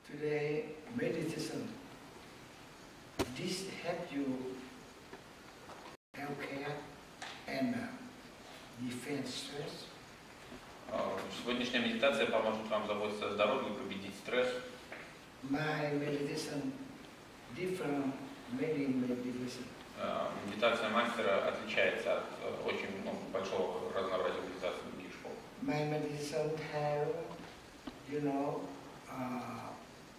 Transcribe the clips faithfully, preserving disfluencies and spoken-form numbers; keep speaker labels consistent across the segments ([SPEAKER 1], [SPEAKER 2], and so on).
[SPEAKER 1] today meditation, this help you healthcare and uh, defense stress.
[SPEAKER 2] Сегодняшняя медитация поможет вам заботиться о здоровье, победить стресс.
[SPEAKER 1] My meditation different many meditation.
[SPEAKER 2] Медитация мастера отличается от очень ну, большого разнообразия медитаций других школ.
[SPEAKER 1] My meditation have, you know, uh,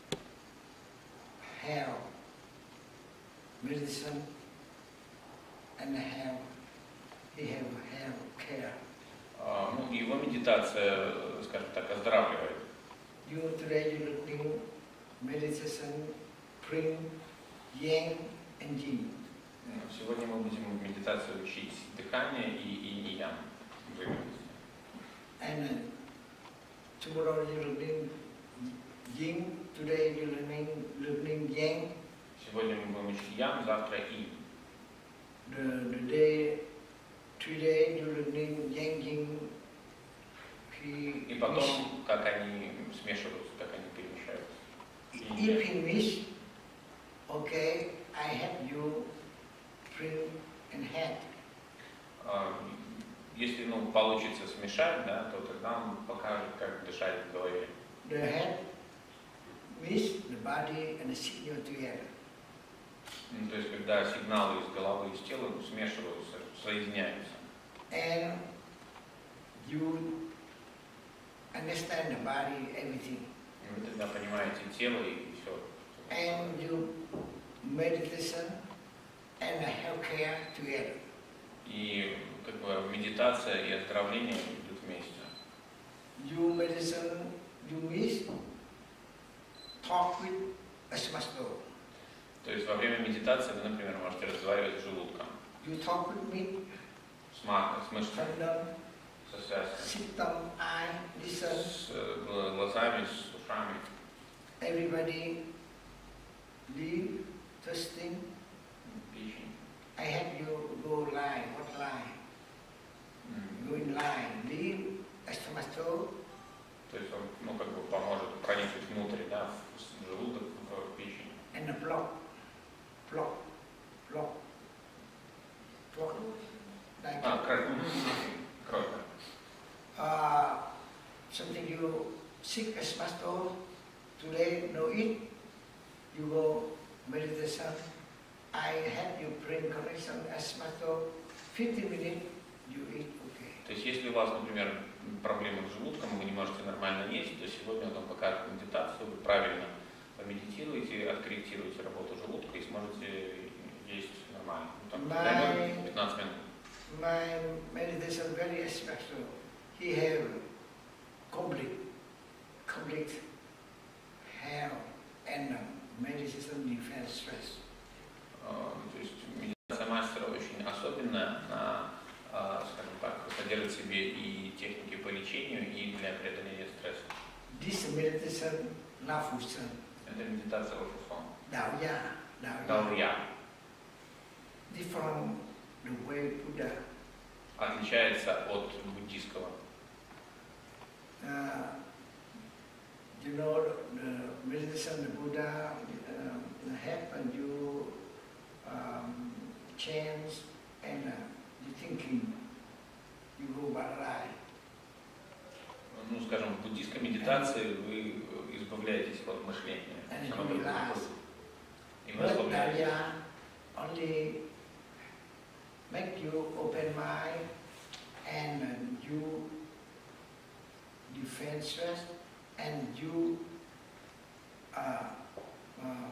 [SPEAKER 1] have medicine and have he have have care.
[SPEAKER 2] Ну, его медитация, скажем так, оздоравливает.
[SPEAKER 1] You today you looking meditation bring yang and yin.
[SPEAKER 2] Сегодня мы будем в медитации учить дыхание и инь и ян.
[SPEAKER 1] And uh, tomorrow you learning yin. Today you learning learning yang.
[SPEAKER 2] Сегодня мы будем учить ян, завтра инь.
[SPEAKER 1] The the day today you learning yang yin.
[SPEAKER 2] И потом, как они смешиваются, как они перемешаются.
[SPEAKER 1] If in wish, okay, I have you bring and head.
[SPEAKER 2] Если ну, получится смешать, да, то тогда он покажет, как дышать в голове.
[SPEAKER 1] The head mix the body and the signal together.
[SPEAKER 2] Ну, то есть, когда сигналы из головы и из тела смешиваются, соединяются.
[SPEAKER 1] And you understand the body, everything.
[SPEAKER 2] И вы тогда понимаете тело и все.
[SPEAKER 1] And you meditation and healthcare together.
[SPEAKER 2] И как бы медитация и оздоровление идут вместе.
[SPEAKER 1] You meditation, you miss talk with a smasto.
[SPEAKER 2] То есть во время медитации вы, например, можете разговаривать с желудком.
[SPEAKER 1] You talk with me.
[SPEAKER 2] С, с мышцами. Со связками.
[SPEAKER 1] Sit down, eye, listen.
[SPEAKER 2] С глазами, с ушами.
[SPEAKER 1] Everybody leave, testing.
[SPEAKER 2] Печень.
[SPEAKER 1] I have you go line, what line? Mm. Go in line, leave, stomach.
[SPEAKER 2] То есть он, ну, как бы поможет проникнуть внутрь, да, в желудок, в печень.
[SPEAKER 1] And the block, block, block, block. Like
[SPEAKER 2] а, кровь. Кровь.
[SPEAKER 1] Uh, something you sick as master today, no eat. You go meditation. I have you bring correction as master. fifteen minutes you eat okay.
[SPEAKER 2] То есть, если у вас, например, проблемы с желудком, вы не можете нормально есть, то сегодня он вам покажет медитацию, вы правильно помедитируете, откорректируете работу желудка и сможете есть нормально. Ну, там, пятнадцать минут.
[SPEAKER 1] My meditation very special. He have complete, complete health and meditation defense stress.
[SPEAKER 2] Uh, то есть медитация мастера очень особенная, она, uh, скажем так, содержит в себе и техники по лечению, и для преодоления стресса.
[SPEAKER 1] This meditation, Lafusan.
[SPEAKER 2] Это медитация Лафусан.
[SPEAKER 1] Daoya, Daoya.
[SPEAKER 2] Daoya.
[SPEAKER 1] Different the way Buddha.
[SPEAKER 2] Отличается от буддийского.
[SPEAKER 1] Uh, you know the meditation the Buddha uh, help and you um, change and uh, you thinking you go by.
[SPEAKER 2] Ну, скажем, в буддийской медитации вы избавляетесь от мышления. И вы расслабляетесь.
[SPEAKER 1] Only make you open mind and uh, you defend stress and you uh, uh,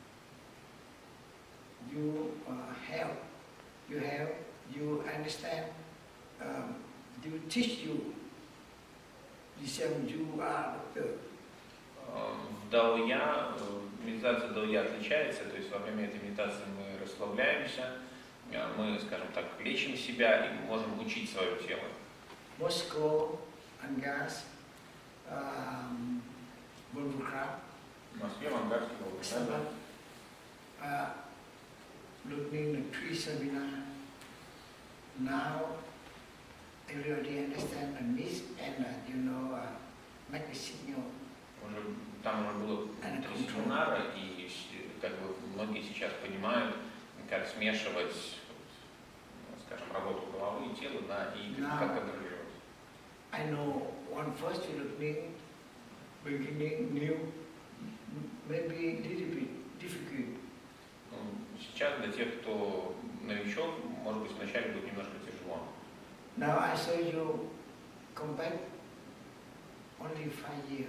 [SPEAKER 1] you uh, help, you help, you understand, um, you teach you, the same you are doctor.
[SPEAKER 2] В даоя, медитация даоя отличается, то есть во время этой медитации мы расслабляемся, мы, скажем так, лечим себя и можем учить свое тело.
[SPEAKER 1] Moscow, Angas, um, Bulbukrab,
[SPEAKER 2] В Москве, в Ангарске,
[SPEAKER 1] Bulbukrab, uh, looking the three seminar. Now everybody understand the miss and uh, you know uh, make a signal.
[SPEAKER 2] уже там уже было
[SPEAKER 1] And
[SPEAKER 2] три
[SPEAKER 1] control.
[SPEAKER 2] семинара, и с- как бы многие сейчас понимают, как смешивать, вот, скажем, работу головы и тела, да, и
[SPEAKER 1] Да.
[SPEAKER 2] как контролировать.
[SPEAKER 1] I know one first beginning, beginning new, maybe little bit difficult.
[SPEAKER 2] Ну, сейчас для тех, кто новичок, может быть, вначале будет немножко тяжело.
[SPEAKER 1] Now I saw you come back only five years.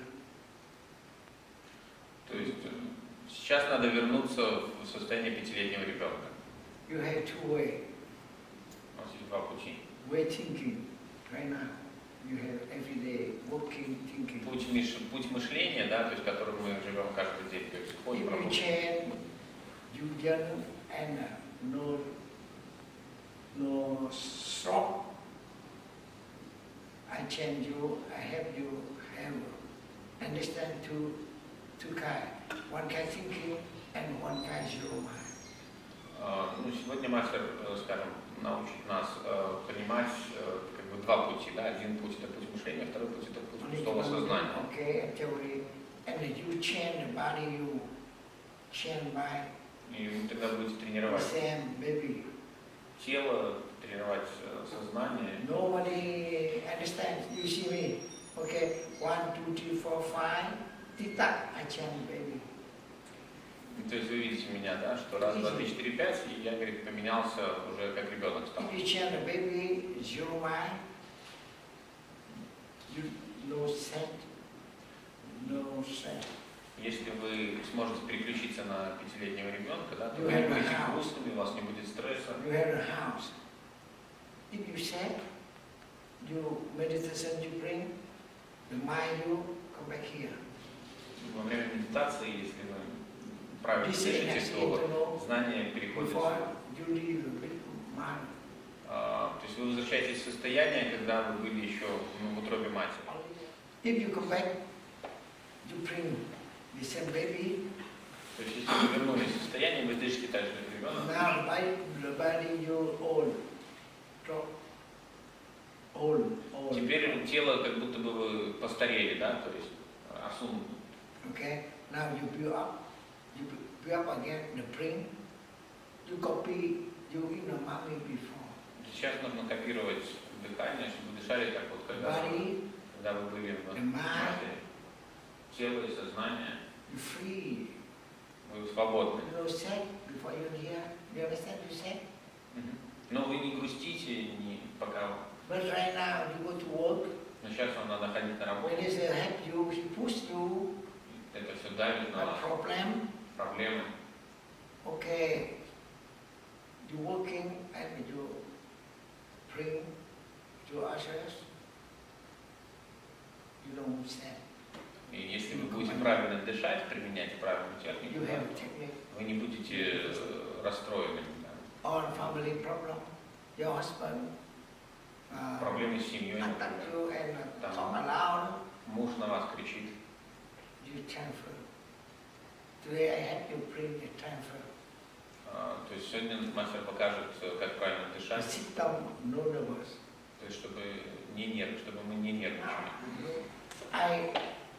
[SPEAKER 2] То есть э, сейчас надо вернуться в состояние пятилетнего ребенка.
[SPEAKER 1] You have two way,
[SPEAKER 2] У нас есть два пути.
[SPEAKER 1] way thinking right now. You have every day working, thinking.
[SPEAKER 2] Путь, мыш- путь мышления, да, то есть которым мы живем каждый день, то есть ходим,
[SPEAKER 1] If you
[SPEAKER 2] работаем.
[SPEAKER 1] change, you young and uh, no, no strong. I change you, I help you have understand two, two kind. One kind thinking and one kind zero mind.
[SPEAKER 2] А, Ну, сегодня мастер, э, скажем, научит нас э, понимать э, как бы два пути, да, один путь это путь мышления, второй путь это путь
[SPEAKER 1] Only
[SPEAKER 2] пустого
[SPEAKER 1] one
[SPEAKER 2] сознания.
[SPEAKER 1] thing, okay, theory, and then you change the body, you change by
[SPEAKER 2] И вы тогда будете
[SPEAKER 1] the
[SPEAKER 2] тренировать
[SPEAKER 1] same baby.
[SPEAKER 2] тело, тренировать э, сознание.
[SPEAKER 1] Nobody understands. You see me, okay? One, two, three, four, five. Tick tock, I change baby.
[SPEAKER 2] То есть вы видите меня, да, что раз, два, три, четыре, пять, и я, говорит, поменялся уже как ребенок стал.
[SPEAKER 1] If you change the baby, zero mind. You no set, no set.
[SPEAKER 2] Если вы сможете переключиться на пятилетнего ребенка, да, то
[SPEAKER 1] You
[SPEAKER 2] вы
[SPEAKER 1] have
[SPEAKER 2] не
[SPEAKER 1] a
[SPEAKER 2] будете
[SPEAKER 1] house.
[SPEAKER 2] грустными, у вас не будет стресса.
[SPEAKER 1] You have a house. If you set, you meditation you bring, the mind you come back here.
[SPEAKER 2] Во время медитации, если вы правильно
[SPEAKER 1] This is
[SPEAKER 2] слышите,
[SPEAKER 1] next
[SPEAKER 2] то
[SPEAKER 1] interval
[SPEAKER 2] знание переходит.
[SPEAKER 1] before you leave the big mind.
[SPEAKER 2] а, То есть вы возвращаетесь в состояние, когда вы были еще ну, в утробе матери.
[SPEAKER 1] If you come back, you bring the same baby.
[SPEAKER 2] То есть если вы вернулись в состояние, вы держите также ребенок.
[SPEAKER 1] Now by the body you old, drop, old, old.
[SPEAKER 2] Теперь тело как будто бы вы постарели, да, то есть осунуто.
[SPEAKER 1] Okay. Now you build up, you build up again the brain. You copy you in the mommy before.
[SPEAKER 2] Сейчас нужно копировать дыхание, чтобы вы дышали так вот, когда,
[SPEAKER 1] Body,
[SPEAKER 2] когда вы были в
[SPEAKER 1] the mind,
[SPEAKER 2] матери. Тело и сознание,
[SPEAKER 1] you free.
[SPEAKER 2] вы свободны.
[SPEAKER 1] You know, sad before you here. You understand? You said.
[SPEAKER 2] Мгм. Но вы не грустите, не пока.
[SPEAKER 1] But right now you go to work.
[SPEAKER 2] Но сейчас вам надо ходить на работу.
[SPEAKER 1] When he say help you, he push you.
[SPEAKER 2] Это все давит на
[SPEAKER 1] A
[SPEAKER 2] вас.
[SPEAKER 1] problem.
[SPEAKER 2] Проблемы.
[SPEAKER 1] Okay. You working and you bring to others. You don't say.
[SPEAKER 2] И если вы будете правильно дышать, применять правильную технику,
[SPEAKER 1] You
[SPEAKER 2] да,
[SPEAKER 1] have technique.
[SPEAKER 2] вы не будете э, расстроены. Да.
[SPEAKER 1] Or family problem. Your husband uh,
[SPEAKER 2] Проблемы с семьей,
[SPEAKER 1] attack
[SPEAKER 2] например.
[SPEAKER 1] you and uh,
[SPEAKER 2] Там.
[SPEAKER 1] talk aloud.
[SPEAKER 2] Муж на вас кричит.
[SPEAKER 1] You transfer. Today I have you bring the transfer.
[SPEAKER 2] А, то есть сегодня мастер покажет, э, как правильно
[SPEAKER 1] The
[SPEAKER 2] дышать,
[SPEAKER 1] system no nervous.
[SPEAKER 2] то есть чтобы не нерв, чтобы мы не нервничали.
[SPEAKER 1] I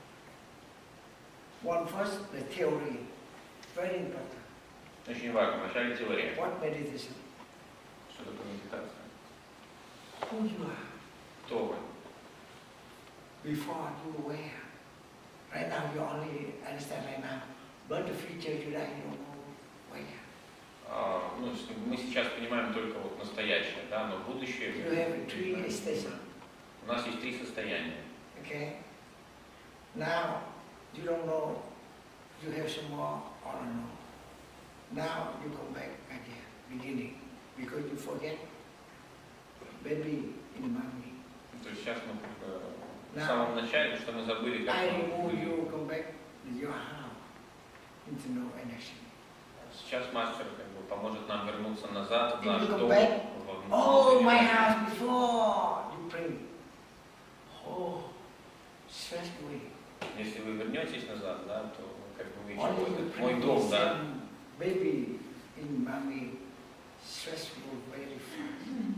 [SPEAKER 1] want first the theory. Very important.
[SPEAKER 2] Очень важно. Вначале теория.
[SPEAKER 1] What meditation?
[SPEAKER 2] Что такое медитация?
[SPEAKER 1] Who you are
[SPEAKER 2] Кто вы?
[SPEAKER 1] before you aware. Right now you only understand right now. But the future you like you don't know where.
[SPEAKER 2] А, ну, с- мы сейчас понимаем только вот настоящее, да, но будущее.
[SPEAKER 1] You have three stations.
[SPEAKER 2] У нас есть три состояния.
[SPEAKER 1] Okay? Now you don't know you have some more or no. Now you come back again, beginning. Because you forget baby in mommy.
[SPEAKER 2] То есть сейчас мы как бы в
[SPEAKER 1] Да.
[SPEAKER 2] самом начале, что мы забыли, как
[SPEAKER 1] I
[SPEAKER 2] мы
[SPEAKER 1] remove
[SPEAKER 2] были.
[SPEAKER 1] you, come back to your house into no energy.
[SPEAKER 2] Сейчас мастер как бы поможет нам вернуться назад в
[SPEAKER 1] If
[SPEAKER 2] наш
[SPEAKER 1] you come
[SPEAKER 2] дом.
[SPEAKER 1] back,
[SPEAKER 2] в
[SPEAKER 1] Oh, my
[SPEAKER 2] внутренний
[SPEAKER 1] house before you bring. Oh, stress away.
[SPEAKER 2] мир. Если вы вернетесь назад, да, то как бы вы еще
[SPEAKER 1] Only you
[SPEAKER 2] вот мой
[SPEAKER 1] bring
[SPEAKER 2] дом, да,
[SPEAKER 1] some baby in mommy stressful very fast.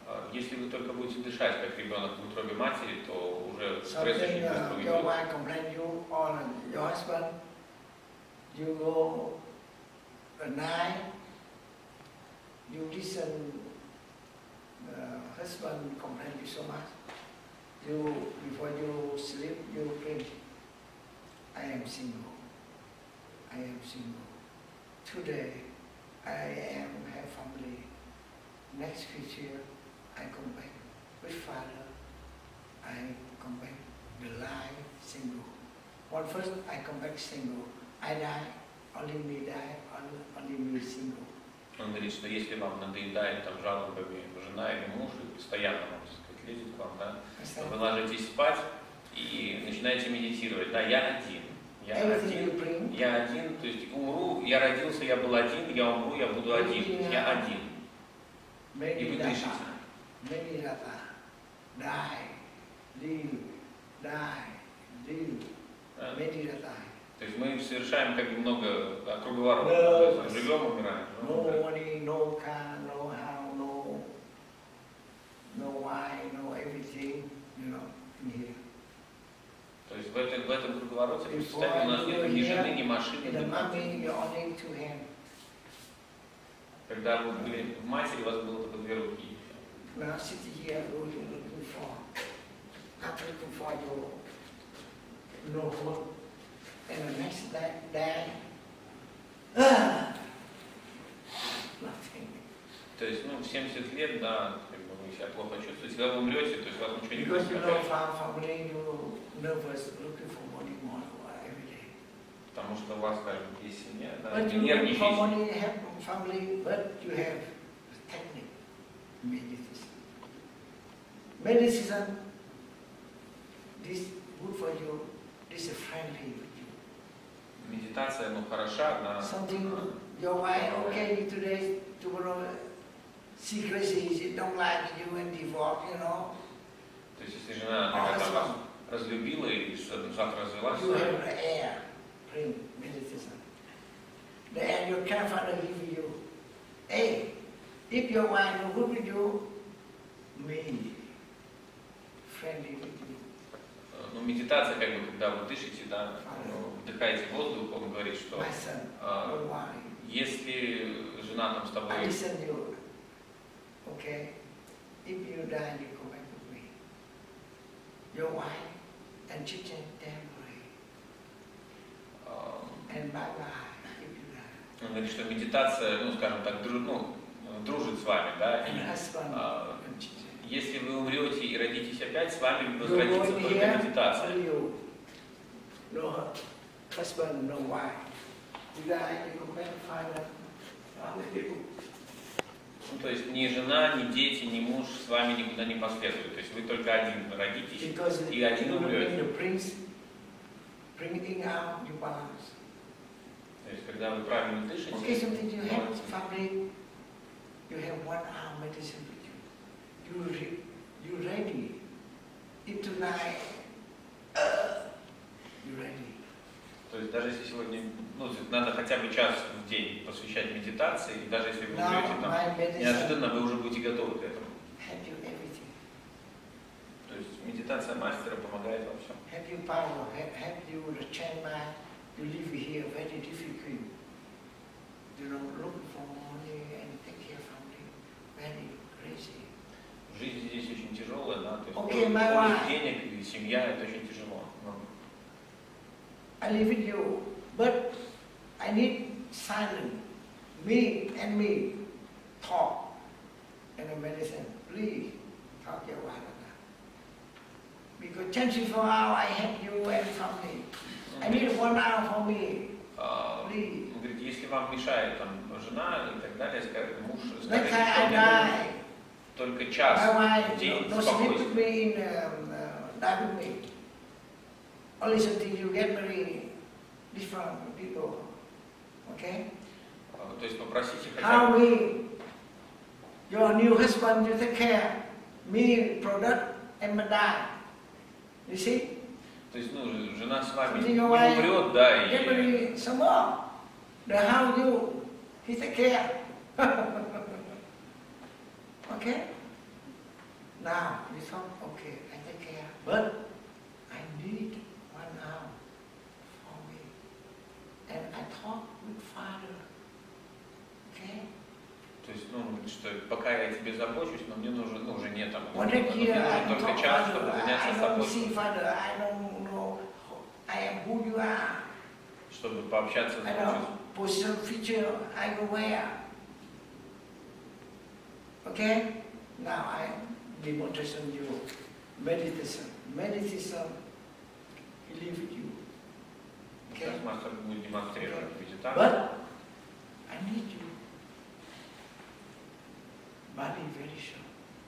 [SPEAKER 2] Если вы только будете дышать, как ребенок в утробе матери, то уже стресс
[SPEAKER 1] Something
[SPEAKER 2] очень
[SPEAKER 1] uh,
[SPEAKER 2] быстро
[SPEAKER 1] your
[SPEAKER 2] уйдет.
[SPEAKER 1] wife complain you or your husband, you go at night, you listen, uh, husband complain you so much, you, before you sleep, you think, I am single, I am single. Today, I am have family. Next future, I come back with father. I come back the life single. One first, I come back single. I die, only me die, only, only me single.
[SPEAKER 2] Он говорит, что если вам надоедает там жалобами жена или муж, и постоянно, можно сказать, лезет к вам, да, то вы ложитесь спать и начинаете медитировать. Да, я один. Я один, я один, то есть умру, я родился, я был один, я умру, я буду один. Я один. И вы дышите. То есть мы совершаем как бы много круговоротов. Живем, умираем.
[SPEAKER 1] No money, no car, no house, no, no wine, no everything, you know, in here.
[SPEAKER 2] То есть в этом, в этом круговороте представьте, у нас нет ни жены, ни машины, ни матери. Когда вы были в матери, у вас было только две руки.
[SPEAKER 1] Now sit here, looking for, not looking for your no food, and the next day, day ah, nothing.
[SPEAKER 2] То есть, ну, в семьдесят лет, да, как бы вы себя плохо чувствуете, когда вы умрете, то есть вас ничего не будет.
[SPEAKER 1] Because you know, family, you nervous, looking for money more every day.
[SPEAKER 2] Потому что у вас, скажем, есть семья, да,
[SPEAKER 1] But you
[SPEAKER 2] нервничаете.
[SPEAKER 1] for money, have family, but you have technique, meditation. Meditation, this good for you, this is friendly with you.
[SPEAKER 2] Медитация, ну, хороша, да.
[SPEAKER 1] Something, your wife, okay, today, tomorrow, she crazy, she don't like you and divorce, you know.
[SPEAKER 2] То есть, если жена такая там вас разлюбила и завтра развелась,
[SPEAKER 1] you have the air, bring meditation. The air your grandfather give you. Hey, if your wife no good with you, me, friendly with you.
[SPEAKER 2] Ну, медитация, как бы, когда вы дышите, да, ну, вдыхаете воздух, он говорит, что э, если жена там с тобой...
[SPEAKER 1] I listen you, okay, if you die, you go back with me. Your wife and children, temporary. And bye-bye, if you die.
[SPEAKER 2] Он говорит, что медитация, ну, скажем так, дру, ну, дружит с вами, да, и, а, если вы умрете и родитесь опять, с вами возродится только медитация.
[SPEAKER 1] No husband, no wife. You die, you go back, find
[SPEAKER 2] Ну, то есть ни жена, ни дети, ни муж с вами никуда не последуют. То есть вы только один родитесь и один умрете.
[SPEAKER 1] Bringing out your balance.
[SPEAKER 2] То есть когда вы правильно дышите,
[SPEAKER 1] okay, something you have family, you have one hour meditation with you. You re, you ready. If tonight, uh, you ready.
[SPEAKER 2] То есть даже если сегодня, ну, надо хотя бы час в день посвящать медитации, и даже если вы умрете там, неожиданно вы уже будете готовы к этому. То есть медитация мастера помогает во всем.
[SPEAKER 1] Have you power, have, have you the change mind, you live here very difficult. You know, looking for money and take care of family, very crazy.
[SPEAKER 2] Жизнь здесь очень тяжелая, да, то есть
[SPEAKER 1] okay,
[SPEAKER 2] поиск денег и семья это очень тяжело.
[SPEAKER 1] I live with you, but I need silence. Me and me talk and the medicine. Please talk your wife. Because twenty-four hours I have you and family. I need one hour for me. Please.
[SPEAKER 2] Он говорит, если вам мешает там жена и так далее, скажет муж,
[SPEAKER 1] скажет, что
[SPEAKER 2] только час в день спокойствия.
[SPEAKER 1] Only something you get very different people, okay?
[SPEAKER 2] То есть попросите хотя
[SPEAKER 1] How me, your new husband, you take care, me product and die. You see?
[SPEAKER 2] То есть, ну, жена с вами не умрет, да, и...
[SPEAKER 1] Get very some more. The how you, he take care. Okay? Now you thought, okay, I take care, but I need one hour for me. And I talk with Father. Okay?
[SPEAKER 2] То есть, ну, что пока я тебе забочусь, но мне нужен, ну, уже нет там,
[SPEAKER 1] One
[SPEAKER 2] мне
[SPEAKER 1] year I
[SPEAKER 2] нужен
[SPEAKER 1] don't
[SPEAKER 2] только
[SPEAKER 1] talk
[SPEAKER 2] час,
[SPEAKER 1] Father.
[SPEAKER 2] чтобы заняться
[SPEAKER 1] I don't
[SPEAKER 2] собой,
[SPEAKER 1] see Father. I don't know. I am who you are.
[SPEAKER 2] чтобы пообщаться с
[SPEAKER 1] I
[SPEAKER 2] Богом.
[SPEAKER 1] don't position feature. I go where. Okay? Now I demonstration you meditation. Meditation, he live with you. Okay?
[SPEAKER 2] Сейчас мастер будет демонстрировать медитацию.
[SPEAKER 1] But I need you. Body very sharp.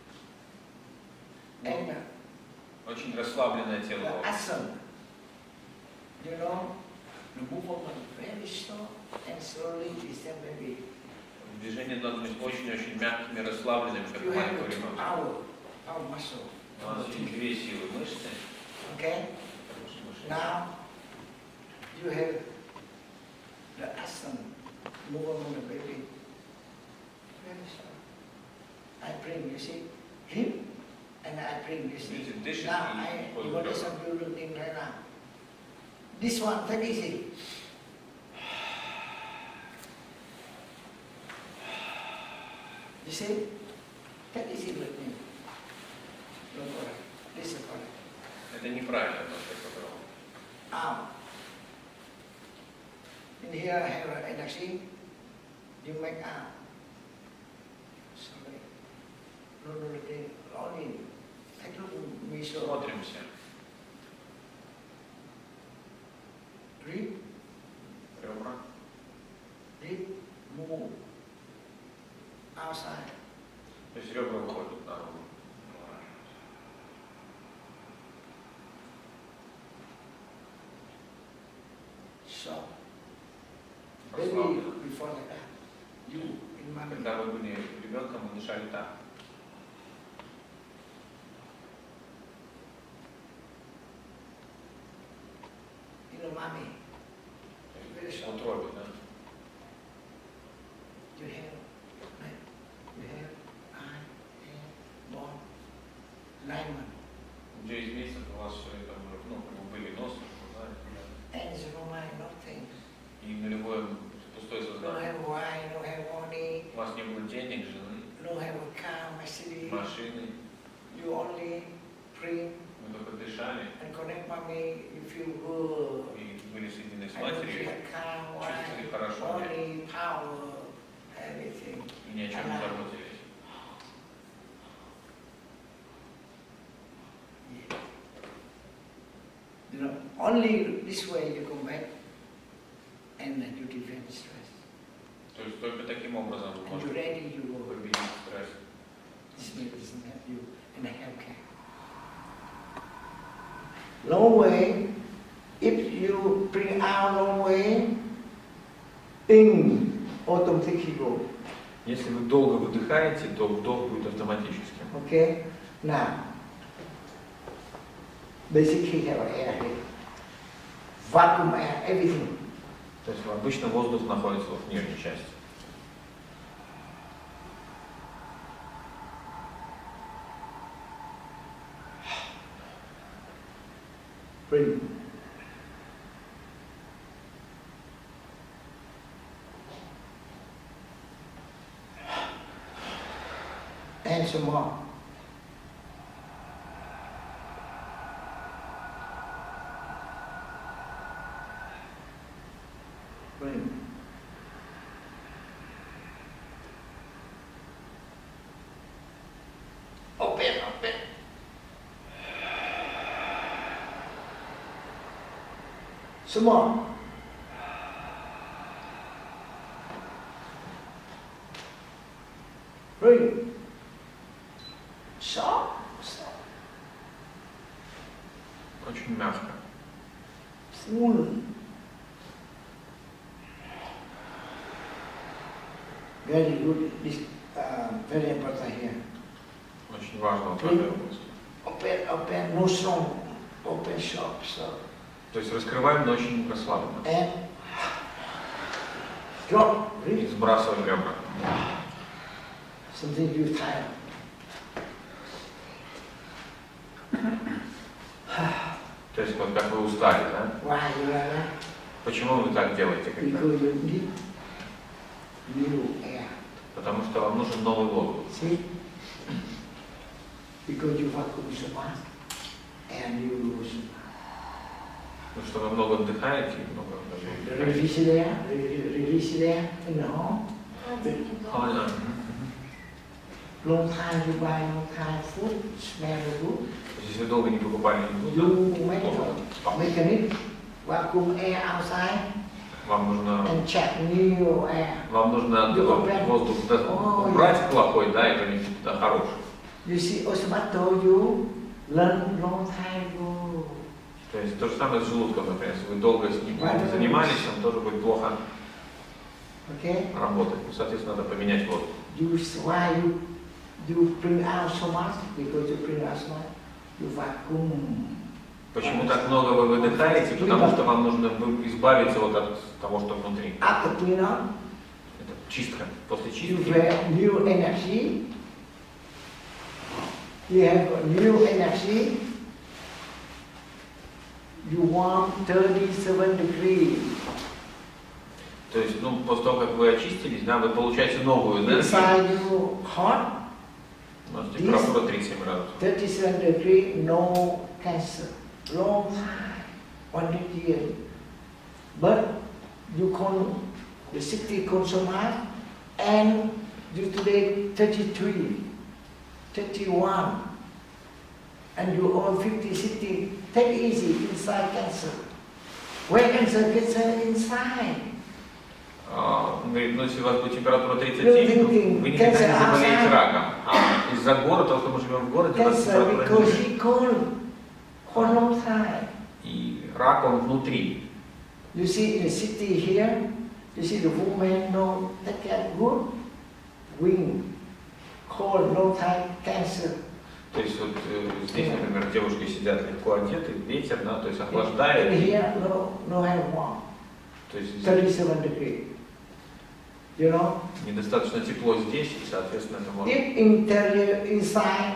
[SPEAKER 1] And uh,
[SPEAKER 2] Очень расслабленное тело.
[SPEAKER 1] the asana, you know, the movement very slow and slowly is that maybe.
[SPEAKER 2] Движения должны быть очень-очень мягкими, расслабленными, как
[SPEAKER 1] You have
[SPEAKER 2] маленького
[SPEAKER 1] the
[SPEAKER 2] ребенка.
[SPEAKER 1] power, power muscle.
[SPEAKER 2] У нас есть две силы мышцы.
[SPEAKER 1] Okay?
[SPEAKER 2] Хорошие мышцы.
[SPEAKER 1] Now you have the asana movement of the baby. Very slow. I bring, you see, him and I bring, you see.
[SPEAKER 2] Видите, дышит
[SPEAKER 1] Now
[SPEAKER 2] и
[SPEAKER 1] I
[SPEAKER 2] ходит
[SPEAKER 1] demonstrate
[SPEAKER 2] вперед.
[SPEAKER 1] some beautiful thing right now. This one, take easy. You see? Take easy with me. Don't worry. Listen for it.
[SPEAKER 2] Это неправильно, то, что я сказал.
[SPEAKER 1] Arm. In here I have an energy. You make arm. Sorry. No, no, no. Only take a look at me so.
[SPEAKER 2] Смотримся.
[SPEAKER 1] Breathe.
[SPEAKER 2] Ребра.
[SPEAKER 1] Breathe. Move. Outside.
[SPEAKER 2] То есть ребра выходят наружу.
[SPEAKER 1] So. Baby,
[SPEAKER 2] Расслабленно.
[SPEAKER 1] before like that. You in mommy.
[SPEAKER 2] Когда вы были ребенком, вы дышали так.
[SPEAKER 1] In the mommy. Very
[SPEAKER 2] В
[SPEAKER 1] short.
[SPEAKER 2] утробе, да?
[SPEAKER 1] You have, right? You have eye, hair, bone, nine months.
[SPEAKER 2] девять месяцев у вас все это, ну, как бы были нос, глаза и так далее.
[SPEAKER 1] And it's no mind, nothing.
[SPEAKER 2] И нулевое пустое
[SPEAKER 1] No
[SPEAKER 2] сознание.
[SPEAKER 1] have wine, no have money,
[SPEAKER 2] У вас не было денег, жены,
[SPEAKER 1] no have a car, Mercedes.
[SPEAKER 2] машины.
[SPEAKER 1] You only bring
[SPEAKER 2] Мы только дышали
[SPEAKER 1] and connect mommy, you feel good.
[SPEAKER 2] и были соединены с
[SPEAKER 1] I don't
[SPEAKER 2] матерью,
[SPEAKER 1] feel car,
[SPEAKER 2] чувствовали
[SPEAKER 1] wine,
[SPEAKER 2] хорошо
[SPEAKER 1] money, power, everything.
[SPEAKER 2] и ни о чем не заботились.
[SPEAKER 1] Yeah. You know, only this way you come back and you defend stress.
[SPEAKER 2] То есть только таким образом вы
[SPEAKER 1] And
[SPEAKER 2] можете
[SPEAKER 1] you're ready, you go.
[SPEAKER 2] победить стресс.
[SPEAKER 1] This medicine help you in the healthcare. Long way, if you bring out long way, in automatically go.
[SPEAKER 2] Если вы долго выдыхаете, то вдох будет автоматическим.
[SPEAKER 1] Okay? Now, basically have air here. Vacuum air, everything.
[SPEAKER 2] То есть обычно воздух находится в нижней части.
[SPEAKER 1] Breathe. And some more. Breathe. Open, open. Some more. Breathe. Soft, soft.
[SPEAKER 2] Очень мягко.
[SPEAKER 1] Smooth. Very good. This uh, very important here.
[SPEAKER 2] Очень важно вот в этой области.
[SPEAKER 1] Open, open, no strong. Open, sharp, sharp.
[SPEAKER 2] То есть раскрываем, но очень расслабленно.
[SPEAKER 1] And drop.
[SPEAKER 2] И
[SPEAKER 1] Breathe.
[SPEAKER 2] сбрасываем ребра.
[SPEAKER 1] Something you tired.
[SPEAKER 2] То есть вот как вы устали, да?
[SPEAKER 1] Why you are like?
[SPEAKER 2] Почему вы так делаете? Когда?
[SPEAKER 1] Because you need new air.
[SPEAKER 2] Потому что вам нужен новый воздух.
[SPEAKER 1] See? Because you vacuum so much and you lose.
[SPEAKER 2] Потому что вы много отдыхаете и много отдыхаете.
[SPEAKER 1] Release there, release there, no.
[SPEAKER 2] А,
[SPEAKER 1] Long time you buy long time food, smell good.
[SPEAKER 2] если вы долго не покупали еду,
[SPEAKER 1] You make
[SPEAKER 2] плохо.
[SPEAKER 1] mechanic, vacuum air outside
[SPEAKER 2] Вам нужно,
[SPEAKER 1] and check new air.
[SPEAKER 2] вам нужно
[SPEAKER 1] You open.
[SPEAKER 2] воздух да,
[SPEAKER 1] Oh,
[SPEAKER 2] убрать плохой, да, и поместить туда хороший.
[SPEAKER 1] You see, Osmato, you learn long time ago.
[SPEAKER 2] То есть то же самое с желудком, например. Если вы долго с ним
[SPEAKER 1] Right.
[SPEAKER 2] занимались, он тоже будет плохо
[SPEAKER 1] Okay?
[SPEAKER 2] работать. Ну, соответственно, надо поменять воздух.
[SPEAKER 1] You why you you bring out so much because you bring out so much. You vacuum.
[SPEAKER 2] Почему так много вы выдыхаете? Потому что вам нужно вы- избавиться вот от того, что внутри.
[SPEAKER 1] After clean up,
[SPEAKER 2] Это чистка. После
[SPEAKER 1] you
[SPEAKER 2] чистки
[SPEAKER 1] have new energy. You have new energy. You warm thirty-seven degrees.
[SPEAKER 2] то есть, ну, после того, как вы очистились, да, вы получаете новую энергию.
[SPEAKER 1] Inside you hot,
[SPEAKER 2] У нас температура тридцать семь градусов.
[SPEAKER 1] thirty-seven degrees, no cancer. Long time, one hundred years. But you con the sixty consume and you today thirty-three, thirty-one, and you all fifty, sixty. Take easy inside cancer. Where cancer? Cancer inside.
[SPEAKER 2] А, Он говорит, ну если у вас будет температура тридцать
[SPEAKER 1] Ну,
[SPEAKER 2] семь,
[SPEAKER 1] thinking,
[SPEAKER 2] вы никогда не
[SPEAKER 1] cancer
[SPEAKER 2] заболеете
[SPEAKER 1] outside.
[SPEAKER 2] раком. А из-за города, того, что мы живем в городе, у нас
[SPEAKER 1] Cancer
[SPEAKER 2] температура
[SPEAKER 1] because
[SPEAKER 2] ниже.
[SPEAKER 1] he cold, cold long time.
[SPEAKER 2] И рак он внутри.
[SPEAKER 1] You see in the city here, you see the woman no take care good, wing, cold, no time, cancer.
[SPEAKER 2] То есть вот э, здесь, например, девушки сидят легко одеты, ветер, да, то есть
[SPEAKER 1] In
[SPEAKER 2] охлаждает.
[SPEAKER 1] here, no, no have warm,
[SPEAKER 2] То есть здесь
[SPEAKER 1] thirty-seven degree. You know,
[SPEAKER 2] недостаточно тепло здесь, и, соответственно, это может...
[SPEAKER 1] if interior inside,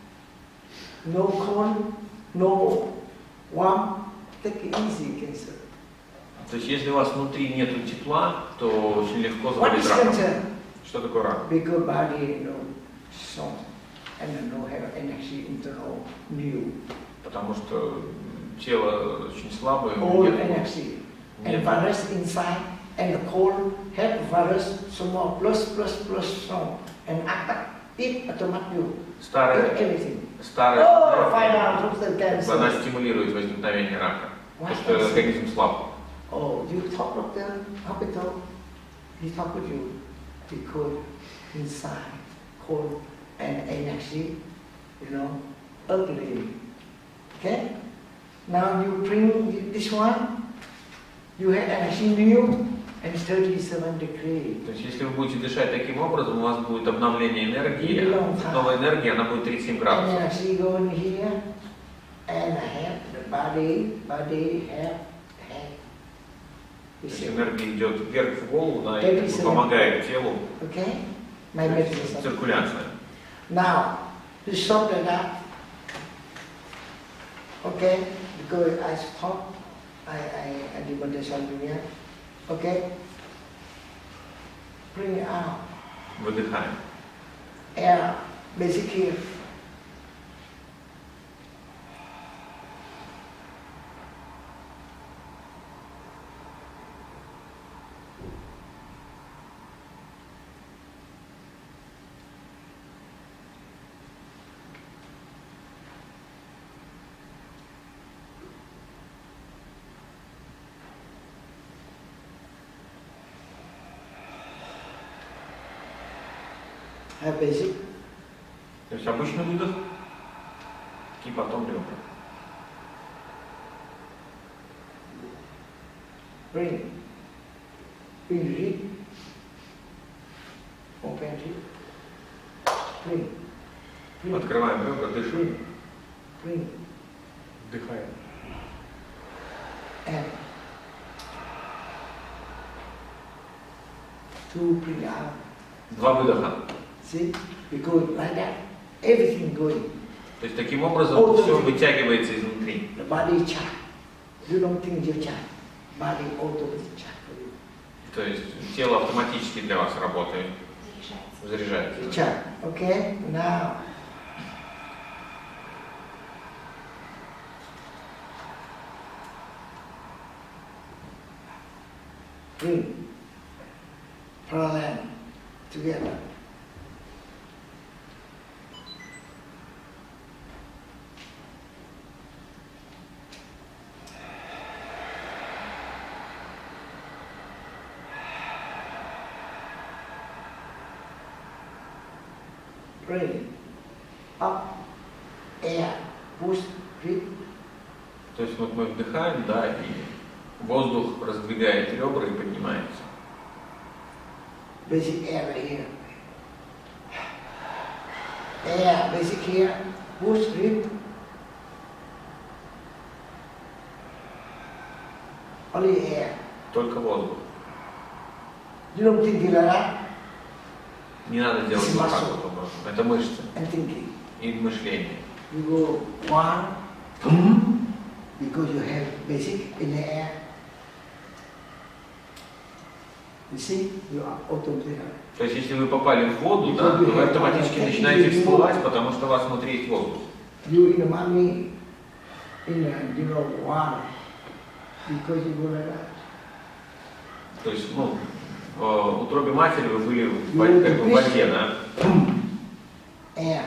[SPEAKER 1] no cold, no warm, take it easy, cancer.
[SPEAKER 2] То есть если у вас внутри нет тепла, то очень легко
[SPEAKER 1] What
[SPEAKER 2] заболеть
[SPEAKER 1] is
[SPEAKER 2] раком.
[SPEAKER 1] cancer?
[SPEAKER 2] Что такое рак?
[SPEAKER 1] Because body no strong and no have energy internal new.
[SPEAKER 2] Потому что тело очень слабое,
[SPEAKER 1] All
[SPEAKER 2] нет,
[SPEAKER 1] energy. And
[SPEAKER 2] нет,
[SPEAKER 1] virus inside and the cold have virus small plus plus plus strong and attack it automatic you
[SPEAKER 2] старая,
[SPEAKER 1] everything.
[SPEAKER 2] старая
[SPEAKER 1] Oh, find
[SPEAKER 2] энергия,
[SPEAKER 1] out what's the cancer.
[SPEAKER 2] она стимулирует возникновение рака,
[SPEAKER 1] What
[SPEAKER 2] потому что
[SPEAKER 1] cancer?
[SPEAKER 2] организм слаб.
[SPEAKER 1] Oh, you talk of the hospital, he talk with you because inside cold and energy, you know, ugly. Okay? Now you bring this one, you have energy new and thirty-seven degrees.
[SPEAKER 2] То есть если вы будете дышать таким образом, у вас будет обновление энергии,
[SPEAKER 1] Long
[SPEAKER 2] новая энергия, она будет тридцать семь
[SPEAKER 1] And
[SPEAKER 2] градусов.
[SPEAKER 1] energy go in here and have the body, body have head.
[SPEAKER 2] То
[SPEAKER 1] You
[SPEAKER 2] есть
[SPEAKER 1] see?
[SPEAKER 2] энергия идет вверх в голову, да, и как бы помогает телу,
[SPEAKER 1] Okay? My
[SPEAKER 2] то есть
[SPEAKER 1] medicine.
[SPEAKER 2] циркуляция.
[SPEAKER 1] Now, you stop like that. Okay? Because I stop, I, I, I do meditation here. Okay? Bring it out.
[SPEAKER 2] Выдыхаем.
[SPEAKER 1] Air, basic here. Have basic.
[SPEAKER 2] То есть обычный выдох и потом ребра.
[SPEAKER 1] Bring. Bring it. Open it. Bring. Bring.
[SPEAKER 2] Открываем ребра, дышим.
[SPEAKER 1] Bring. Bring.
[SPEAKER 2] Вдыхаем.
[SPEAKER 1] And two bring out.
[SPEAKER 2] Два выдоха.
[SPEAKER 1] See? Because like that, everything going.
[SPEAKER 2] То есть таким образом все вытягивается изнутри. внутри.
[SPEAKER 1] The body chart. You don't think you chart. Body automatically chart for you.
[SPEAKER 2] То есть тело автоматически для вас работает, заряжается.
[SPEAKER 1] Chart. Okay. Now. Bring parallel together. Bring up, air, push, breathe.
[SPEAKER 2] То есть вот мы вдыхаем, да, и воздух раздвигает ребра и поднимается.
[SPEAKER 1] Basic air right here. Air, basic here. Push, breathe. Only air.
[SPEAKER 2] Только воздух.
[SPEAKER 1] You don't think like that.
[SPEAKER 2] Не надо делать
[SPEAKER 1] It's
[SPEAKER 2] вот так
[SPEAKER 1] muscle.
[SPEAKER 2] вот. Это мышцы
[SPEAKER 1] And thinking.
[SPEAKER 2] и мышление.
[SPEAKER 1] You go one, boom, because you have basic in the air. You see, you are automatically.
[SPEAKER 2] То есть если вы попали в воду, да, то вы автоматически начинаете всплывать, потому что у вас внутри есть воздух.
[SPEAKER 1] You in the money, in the, you know, water, because you go like that.
[SPEAKER 2] То есть, ну, в утробе матери вы были в, воде, как бы в воде, да?
[SPEAKER 1] Air.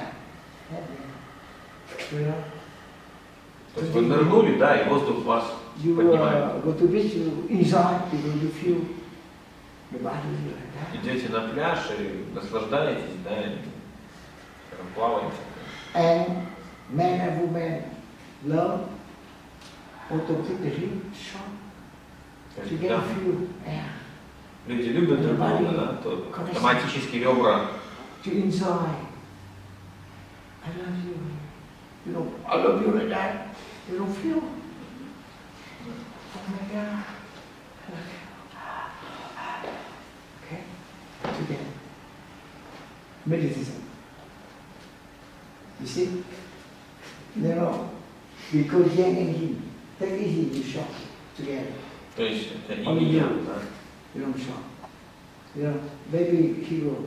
[SPEAKER 1] You know?
[SPEAKER 2] То есть вы нырнули, да, и воздух вас
[SPEAKER 1] You
[SPEAKER 2] поднимает.
[SPEAKER 1] uh, go to beach, you enjoy because you feel the body like that.
[SPEAKER 2] Идете на пляж и наслаждаетесь, да, и прям плаваете.
[SPEAKER 1] And man and woman love automatically short.
[SPEAKER 2] То
[SPEAKER 1] You
[SPEAKER 2] есть,
[SPEAKER 1] get
[SPEAKER 2] да,
[SPEAKER 1] a feel air.
[SPEAKER 2] люди любят друг друга, да, то автоматически ребра.
[SPEAKER 1] To enjoy. I love you. You know, I love you like that. You don't feel. Oh my God. I love you. Okay? Together. Meditation. You see? You know, because yang and yin. Take it easy, you shock together.
[SPEAKER 2] То есть это и
[SPEAKER 1] Only
[SPEAKER 2] не я,
[SPEAKER 1] you.
[SPEAKER 2] да.
[SPEAKER 1] You don't shock. You know, maybe he will.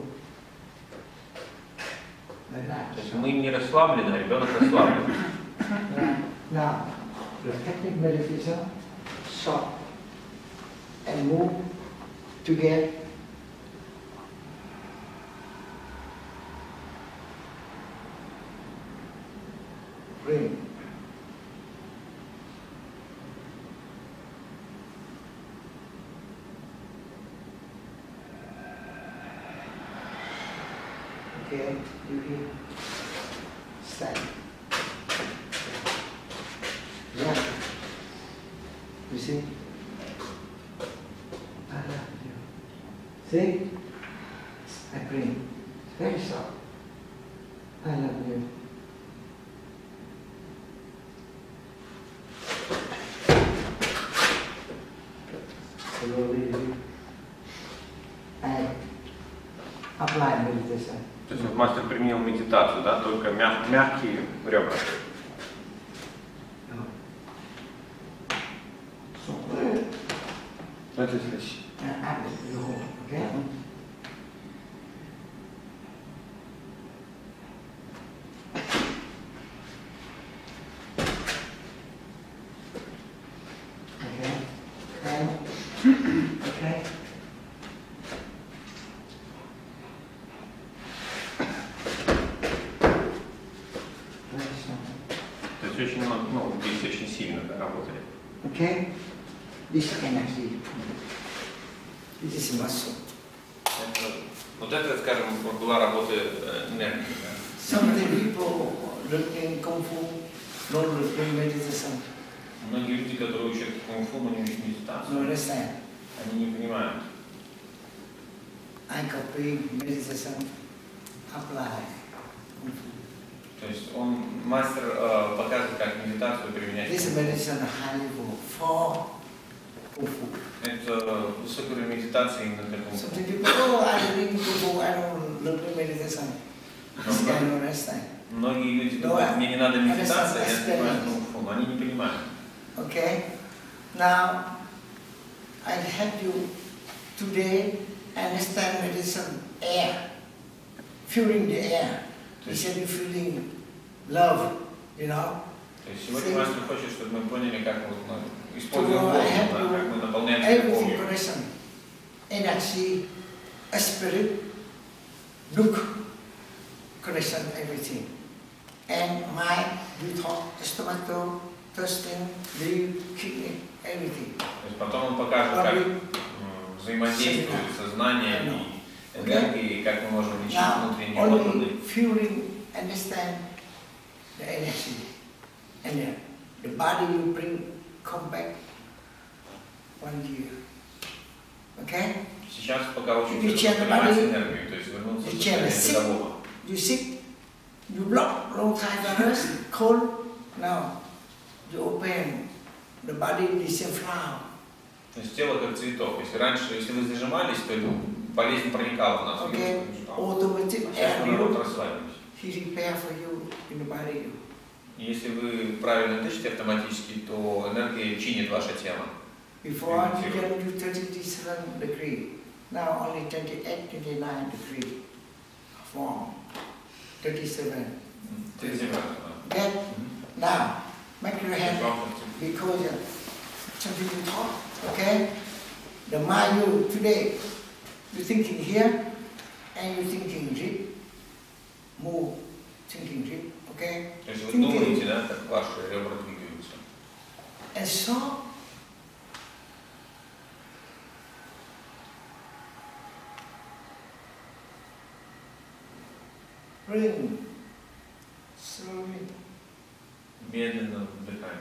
[SPEAKER 1] Like that.
[SPEAKER 2] То есть мы не расслаблены, а ребенок расслаблен.
[SPEAKER 1] Right. Now, the technique meditation, short and move together. Bring. Okay, you here. Stand. Yeah. You see? I love you. See? I bring. Very soft. I love you. Slowly. And apply meditation.
[SPEAKER 2] То есть вот мастер применил медитацию, да, только мяг, мягкие ребра.
[SPEAKER 1] So,
[SPEAKER 2] Это здесь.
[SPEAKER 1] and add it to the whole, okay? Okay, and, okay. Very soft.
[SPEAKER 2] То есть очень много, ну, здесь очень сильно, да, работали.
[SPEAKER 1] Okay? This energy. This is muscle.
[SPEAKER 2] Это, вот это, скажем, была работа э, энергии, да.
[SPEAKER 1] Some of the people learning Kung Fu, not learning meditation,
[SPEAKER 2] Многие люди, которые учат кунг-фу, но не учат
[SPEAKER 1] don't
[SPEAKER 2] медитацию,
[SPEAKER 1] understand.
[SPEAKER 2] они не понимают.
[SPEAKER 1] I copy meditation, apply Kung Fu.
[SPEAKER 2] То есть он, мастер, э, показывает, как медитацию применять.
[SPEAKER 1] This meditation high level for Kung Fu.
[SPEAKER 2] Это высокий уровень медитации именно для кунг-фу.
[SPEAKER 1] Some people, oh, I learn Kung Fu, I don't learn meditation. This guy don't understand.
[SPEAKER 2] Многие люди
[SPEAKER 1] No,
[SPEAKER 2] думают, мне не надо
[SPEAKER 1] I
[SPEAKER 2] медитация,
[SPEAKER 1] understand
[SPEAKER 2] я занимаюсь
[SPEAKER 1] experience.
[SPEAKER 2] кунг-фу. смысл, но они не понимают.
[SPEAKER 1] Okay? Now, I help you today understand that there's some air, feeling the air. You said you're feeling love, you know?
[SPEAKER 2] То есть сегодня мастер хочет, чтобы мы поняли, как вот мы используем
[SPEAKER 1] Tomorrow I help
[SPEAKER 2] воздух, как мы
[SPEAKER 1] you
[SPEAKER 2] наполняемся
[SPEAKER 1] everything
[SPEAKER 2] любовью.
[SPEAKER 1] connection, energy, a spirit, look, connection, everything. And mind, you talk, stomato, testing, liver, kidney, everything.
[SPEAKER 2] То есть потом он покажет, как м, взаимодействует сознание и энергии, и как мы можем лечить внутренние органы.
[SPEAKER 1] Only feeling, understand the energy, and then the body you bring come back one year. Okay?
[SPEAKER 2] Сейчас пока
[SPEAKER 1] You
[SPEAKER 2] учимся
[SPEAKER 1] change the
[SPEAKER 2] понимать
[SPEAKER 1] body,
[SPEAKER 2] энергию, то есть вернуться в
[SPEAKER 1] you change the
[SPEAKER 2] состояние
[SPEAKER 1] sick,
[SPEAKER 2] педагога.
[SPEAKER 1] you sick, you block long time virus, cold, now you open the body, this flower.
[SPEAKER 2] То есть тело как цветок. Если раньше, если вы зажимались, то эта болезнь проникала в нас.
[SPEAKER 1] Okay? Automatic
[SPEAKER 2] Сейчас
[SPEAKER 1] air
[SPEAKER 2] мы наоборот
[SPEAKER 1] you,
[SPEAKER 2] расслабились.
[SPEAKER 1] he repair for you in the body.
[SPEAKER 2] Если вы правильно дышите автоматически, то энергия чинит ваше тело.
[SPEAKER 1] Before you can do thirty-seven degree, now only twenty-eight, twenty-nine degree form, thirty-seven. Okay? Now, make your hand because uh, something you talk, okay? The mind you today, you're thinking here, and you're thinking deep, move, thinking deep, okay?
[SPEAKER 2] То есть вы думаете, да, как ваши ребра двигаются.
[SPEAKER 1] And so, bring slowly.
[SPEAKER 2] Медленно вдыхаем.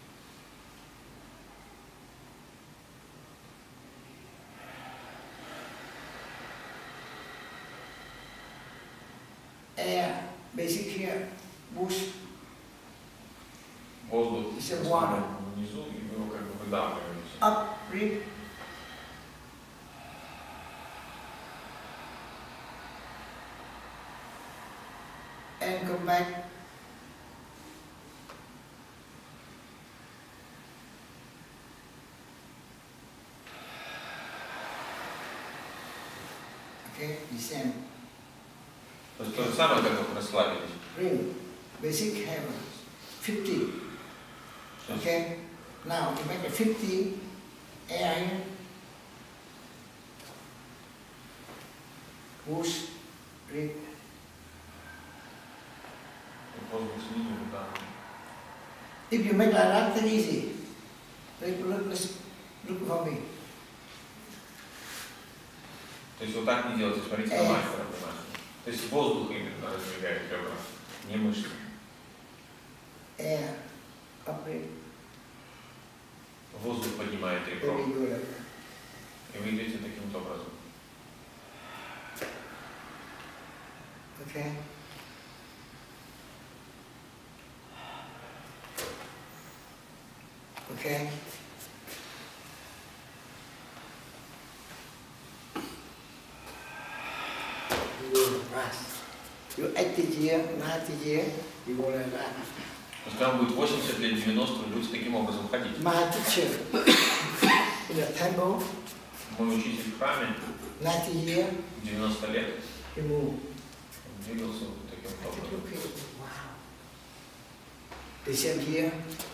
[SPEAKER 1] Air, basic here, push.
[SPEAKER 2] Воздух
[SPEAKER 1] It's a water.
[SPEAKER 2] внизу, и вы его как бы выдавливаете.
[SPEAKER 1] Up, breathe. And come back. Okay, descend.
[SPEAKER 2] То есть то же самое, как вы расслабились.
[SPEAKER 1] Bring basic hammer, fifty. Okay, now you make a fifty air here. Push, breathe.
[SPEAKER 2] Воздух снизу, да.
[SPEAKER 1] If you make like that, then easy. Look, look, look for me.
[SPEAKER 2] То есть вот так не делайте, смотрите на мастера, понимаете. То есть воздух именно раздвигает ребра, не мышцы.
[SPEAKER 1] Air, up, breathe.
[SPEAKER 2] Воздух поднимает ребро.
[SPEAKER 1] Very good.
[SPEAKER 2] И вы идете таким вот образом.
[SPEAKER 1] Okay. Okay. You rest. You eighty year, ninety year, you go like that.
[SPEAKER 2] То есть вам будет восемьдесят лет, девяносто, вы будете таким образом ходить.
[SPEAKER 1] My teacher in the temple,
[SPEAKER 2] Мой учитель в храме,
[SPEAKER 1] ninety year,
[SPEAKER 2] девяносто лет,
[SPEAKER 1] he moved.
[SPEAKER 2] он двигался вот таким вот
[SPEAKER 1] I said,
[SPEAKER 2] образом.
[SPEAKER 1] okay, wow. They said here,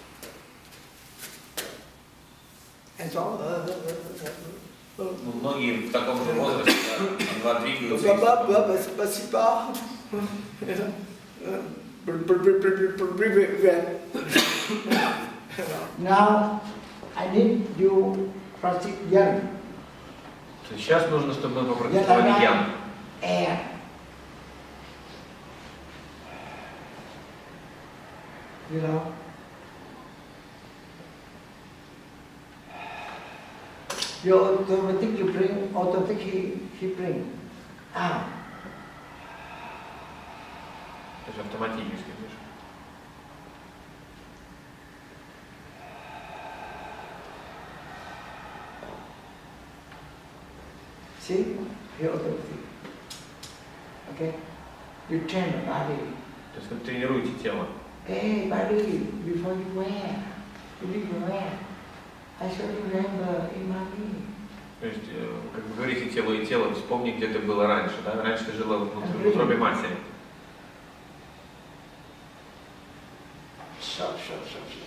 [SPEAKER 1] and so, uh, uh, uh, uh,
[SPEAKER 2] Ну, многие в таком же возрасте, да, едва двигаются.
[SPEAKER 1] Ba- ba- ba- спасибо. Now I need you practice yan.
[SPEAKER 2] Сейчас нужно, чтобы мы попрактиковали ян.
[SPEAKER 1] Air. You know. You automatic you bring, automatic he, he bring. Out.
[SPEAKER 2] То есть автоматически дышим.
[SPEAKER 1] See? You automatic. Okay? You train the body.
[SPEAKER 2] То есть вы тренируете тело.
[SPEAKER 1] Hey, buddy, before you wear, you leave your wear. I should remember in my knee.
[SPEAKER 2] То есть, как вы говорите, тело и тело, вспомни, где ты было раньше, да? Раньше ты жила в утробе матери.
[SPEAKER 1] Stop, stop, stop, stop.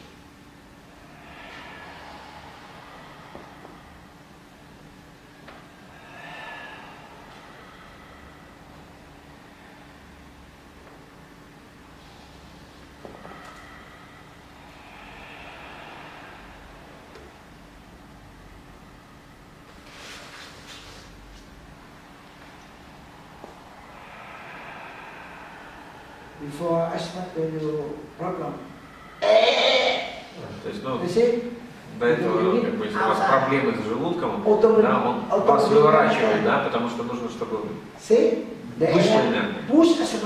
[SPEAKER 1] Before I start with your problem.
[SPEAKER 2] То есть, ну, до этого, как бы, если у вас проблемы с желудком, да, он вас выворачивает, да, потому что нужно, чтобы вышла энергия. То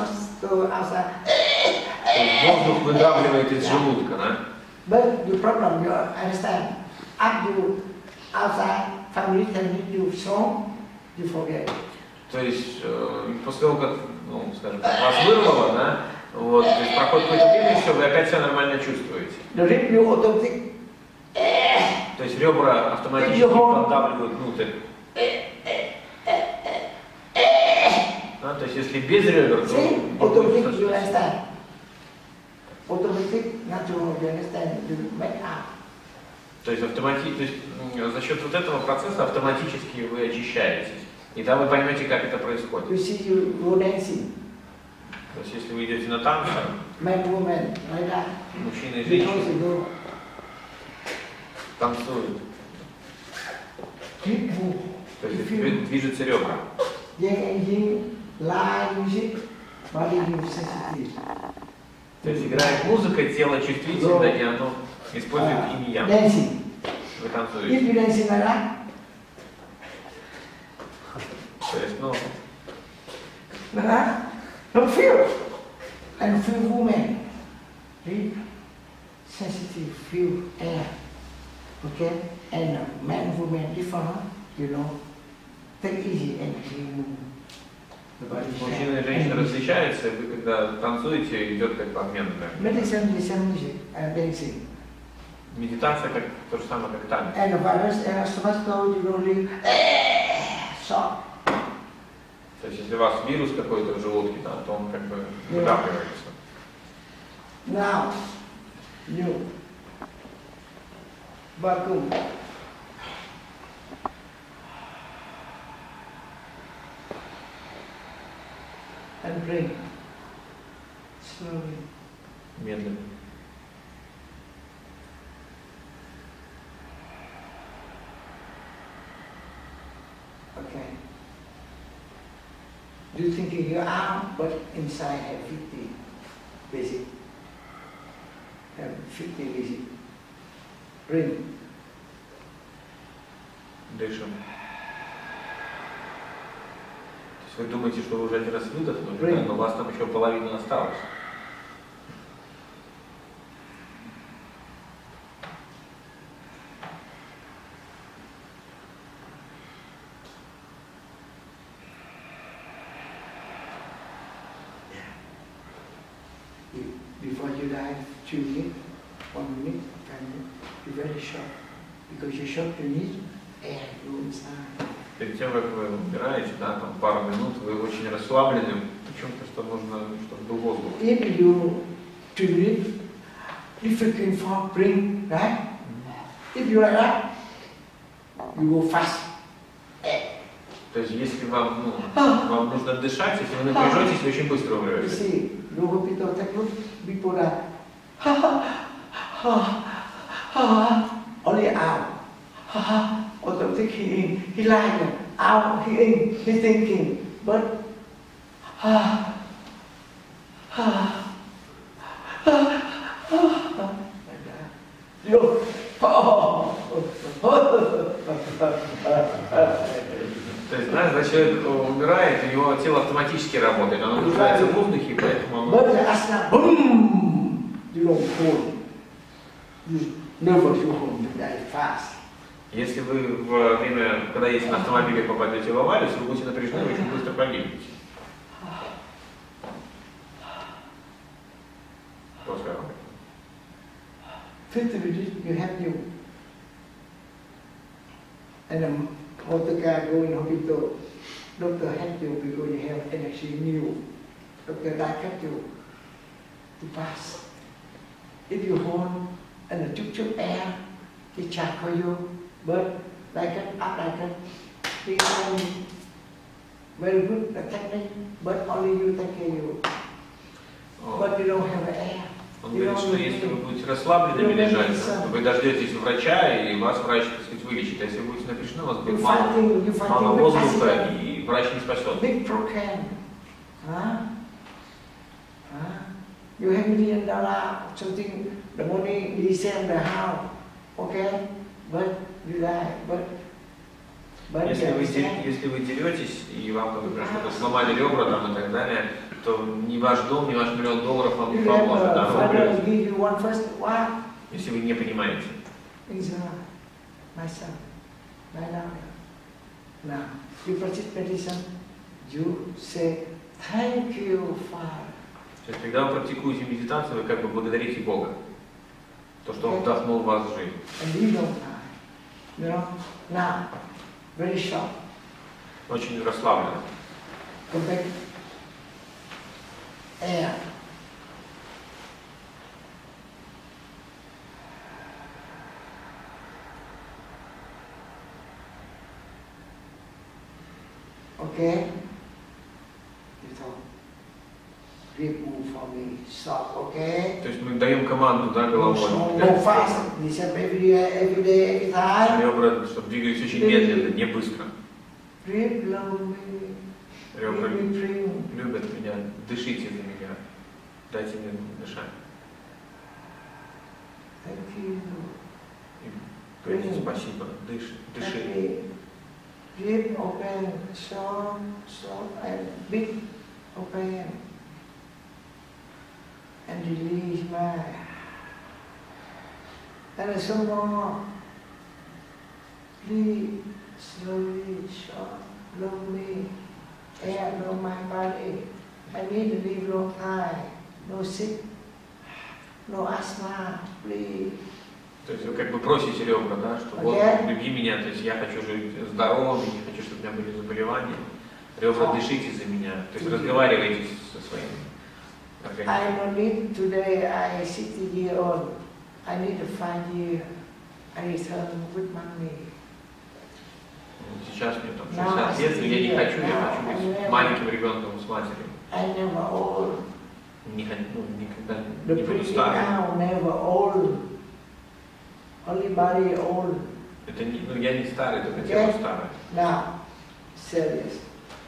[SPEAKER 2] есть воздух выдавливает из желудка, да?
[SPEAKER 1] But the problem, you understand, after you outside family can make you strong, you forget.
[SPEAKER 2] То есть, э, после того, как, ну, скажем так, вас вырвало, да, вот, то есть проходит какое-то время, и все, вы опять себя нормально чувствуете.
[SPEAKER 1] The rib you automatic.
[SPEAKER 2] То есть ребра автоматически поддавливают внутрь. Да, то есть если без ребер, то...
[SPEAKER 1] See, automatic, you understand. Automatic, natural, you understand, you make up.
[SPEAKER 2] То есть, автомати... то есть за счет вот этого процесса автоматически вы очищаетесь. И там вы поймете, как это происходит.
[SPEAKER 1] You see, you go dancing.
[SPEAKER 2] То есть если вы идете на танцы,
[SPEAKER 1] Man, woman, like that.
[SPEAKER 2] мужчины и
[SPEAKER 1] Because
[SPEAKER 2] женщины
[SPEAKER 1] you go,
[SPEAKER 2] танцуют.
[SPEAKER 1] keep move.
[SPEAKER 2] То есть
[SPEAKER 1] If you
[SPEAKER 2] дви- движутся ребра.
[SPEAKER 1] yin and yin, live music, body you sensitive.
[SPEAKER 2] То есть играет музыка, тело чувствительно, и оно использует инь и ян.
[SPEAKER 1] Dancing.
[SPEAKER 2] Вы
[SPEAKER 1] If
[SPEAKER 2] танцуете.
[SPEAKER 1] you dancing like that,
[SPEAKER 2] То есть, ну,
[SPEAKER 1] like that, don't feel. And feel woman. Deep, sensitive, feel air. Okay? And man, woman, different, you know. Take easy and you move. The body
[SPEAKER 2] мужчина и женщина различаются, и вы когда танцуете, идет как обмен.
[SPEAKER 1] Meditation, listen music and dancing.
[SPEAKER 2] Медитация как то же самое, как танец.
[SPEAKER 1] And the virus and stomach you don't leave. Soft.
[SPEAKER 2] То есть если у вас вирус какой-то в желудке, да, то он как бы выдавливается.
[SPEAKER 1] Now, you vacuum. And bring slowly.
[SPEAKER 2] Медленно.
[SPEAKER 1] Okay. Do you think in your arm, but inside have fifty basic? Have fifty basic. Bring.
[SPEAKER 2] Дышим. То есть вы думаете, что вы уже один раз выдохнули,
[SPEAKER 1] Bring.
[SPEAKER 2] да, но у вас там еще половина осталась.
[SPEAKER 1] Before you die, two minutes, one minute, five minutes, be very short. Because you short, you need air, go inside.
[SPEAKER 2] Перед тем, как вы умираете, да, там пару минут, вы очень расслаблены, почему-то, что нужно, чтобы был воздух.
[SPEAKER 1] If you two minutes, difficult for bring, right? If you like that, you go fast.
[SPEAKER 2] То есть, если вам, ну, вам нужно дышать, если вы напряжетесь, вы очень быстро
[SPEAKER 1] You
[SPEAKER 2] умрете.
[SPEAKER 1] see, no hospital technique, people are ha ha ha ha only out. Ha ha automatic he in, he lying out, he in, he thinking, but ha ha ha ha like that. Look, oh,
[SPEAKER 2] То есть, знаешь, когда человек умирает, у него тело автоматически работает, оно нуждается в воздухе, и поэтому оно...
[SPEAKER 1] but the asana, boom, you don't hold, you never you hold that fast.
[SPEAKER 2] Если вы во время, когда едете на автомобиле, попадете в аварию, если вы будете напряжены, вы очень быстро погибнете. После
[SPEAKER 1] fifty minutes you have you. And the motor car go in hospital. Doctor help you because you have energy new. Doctor direct you to pass. If you hold and a chúc chúc air, he check for you. But like it, up like it, he only very good the technique, but only you take care you. But you don't have air.
[SPEAKER 2] Он говорит, что если вы будете расслабленными лежать, то вы дождетесь врача, и вас врач, так сказать, вылечит. А если вы будете напряжены, у вас будет мало, мало воздуха, и врач не спасет.
[SPEAKER 1] Big program. Huh? Huh? You have million dollar, something, the money, you sell the house, okay? But you die, but... but
[SPEAKER 2] если, вы, если вы деретесь, и вам, например, что-то сломали ребра там, и так далее, то ни ваш дом, ни ваш миллион долларов вам не поможет. Да? Если вы не понимаете.
[SPEAKER 1] Now, you practice meditation, you say, thank you, Father.
[SPEAKER 2] То есть, когда вы практикуете медитацию, вы как бы благодарите Бога. То, что Он вдохнул в вас жизнь.
[SPEAKER 1] You know, now, very short.
[SPEAKER 2] Очень расслабленно.
[SPEAKER 1] Go back. Air. Okay? You talk. Deep move for me. Stop, okay?
[SPEAKER 2] То есть мы даем команду, да, головой.
[SPEAKER 1] Go fast. Listen every day, every day, every time.
[SPEAKER 2] Ребра, чтобы двигались очень медленно, не быстро.
[SPEAKER 1] Breathe slowly.
[SPEAKER 2] Ребра любят меня. Дышите за меня. Дайте мне дышать.
[SPEAKER 1] Thank you.
[SPEAKER 2] И говорите спасибо. Дыши. Дыши.
[SPEAKER 1] Deep open, soft, soft and big open. And release my. And some more. Please, slowly, soft, slowly. Air no my body. I need to live long time. No sick. No asthma. Please.
[SPEAKER 2] То есть вы как бы просите ребра, да, что вот люби меня, то есть я хочу жить здоровым, не хочу, чтобы у меня были заболевания. Ребра, дышите за меня, то есть разговаривайте со своим организмом.
[SPEAKER 1] I don't need today. I sixty years old. I need to five years. I return with money.
[SPEAKER 2] Сейчас мне там шестьдесят лет, но я не хочу, я хочу быть маленьким ребенком с матерью.
[SPEAKER 1] I never old.
[SPEAKER 2] Не, ну, никогда
[SPEAKER 1] The
[SPEAKER 2] не буду
[SPEAKER 1] pretty
[SPEAKER 2] старым.
[SPEAKER 1] now never old. Only body old.
[SPEAKER 2] Это не, ну, я не старый, только тело старое.
[SPEAKER 1] Now, serious.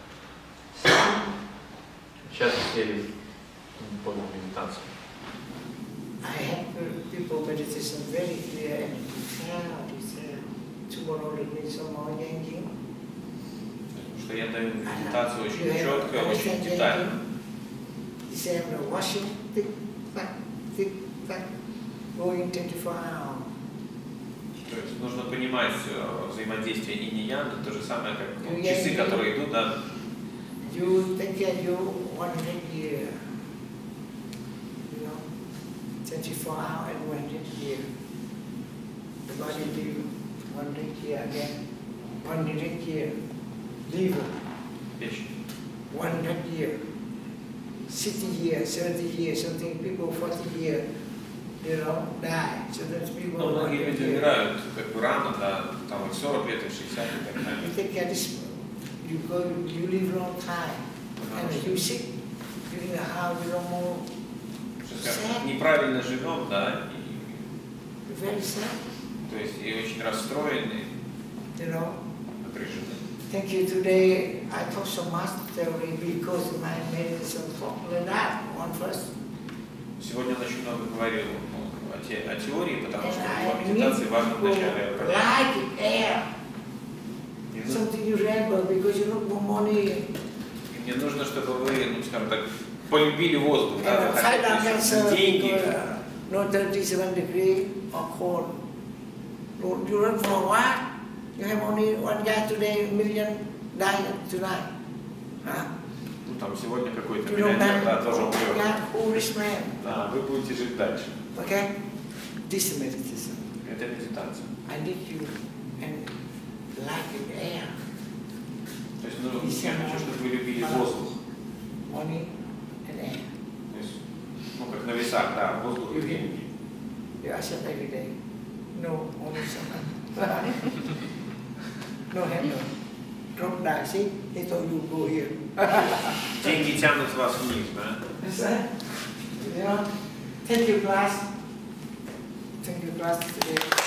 [SPEAKER 2] Сейчас сели под медитацию.
[SPEAKER 1] I have people meditation very clear and detailed. Tomorrow let me some more yanking.
[SPEAKER 2] Потому что я даю медитацию очень четко, очень детально.
[SPEAKER 1] You say I'm gonna wash you, tick tack, tick tack, going twenty-four hours.
[SPEAKER 2] То есть нужно понимать взаимодействие инь-янг, то же самое, как ну, часы, которые идут, да.
[SPEAKER 1] You take care you one hundred year, you know, twenty-four hours and one hundred year. The body live one hundred year again, one hundred year, liver, one hundred year, sixty years, seventy years, something people forty years. You know, die. So that's people.
[SPEAKER 2] Но многие люди умирают как бы рано, да, там и сорок лет, и шестьдесят и так далее.
[SPEAKER 1] You take care this, you go, you live long time, and you sick, you in the house, you don't move.
[SPEAKER 2] Неправильно живем, да, и
[SPEAKER 1] very sad.
[SPEAKER 2] То есть и очень расстроены,
[SPEAKER 1] you know.
[SPEAKER 2] напряжены.
[SPEAKER 1] Thank you. Today I taught so much theory because my meditation formula that one first.
[SPEAKER 2] Сегодня он очень много говорил ну, о, те, о теории, потому что в медитации важно вначале
[SPEAKER 1] like air. Something you remember because you look more money.
[SPEAKER 2] Мне нужно, чтобы вы, ну, скажем так, полюбили воздух, да,
[SPEAKER 1] хотите
[SPEAKER 2] деньги.
[SPEAKER 1] No thirty-seven degree or cold. You run for what? You have only one guy today, million die tonight. Huh?
[SPEAKER 2] Ну там сегодня какой-то миллионер, да, тоже умрет.
[SPEAKER 1] Yeah, who rich man?
[SPEAKER 2] Да, вы будете жить дальше.
[SPEAKER 1] Okay? this meditation.
[SPEAKER 2] Это медитация.
[SPEAKER 1] I need you and like in air.
[SPEAKER 2] То есть, ну, я хочу, чтобы вы любили воздух.
[SPEAKER 1] Money and air.
[SPEAKER 2] То есть, ну, как на весах, да, воздух и деньги.
[SPEAKER 1] You accept every day. No, only someone. No handle. Drop down. See, he told you go here.
[SPEAKER 2] Деньги тянут вас вниз, да?
[SPEAKER 1] Yes, sir. You know, thank you, class. Thank you, class today.